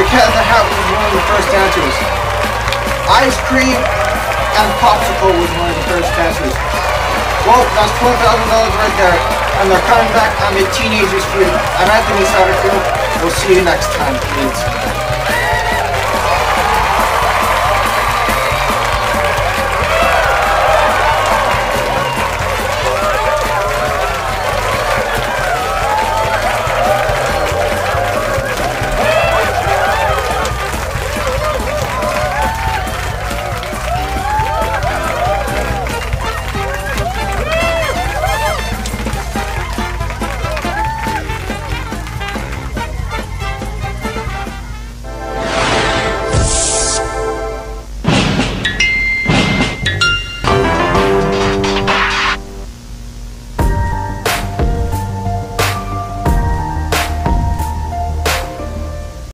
The Cat in the Hat was one of the first answers. Ice cream and popsicle was one of the first answers. Well, that's $12,000 right there. And they're coming back on the Teenagers Feud. I'm Anthony Satterfield. We'll see you next time, kids.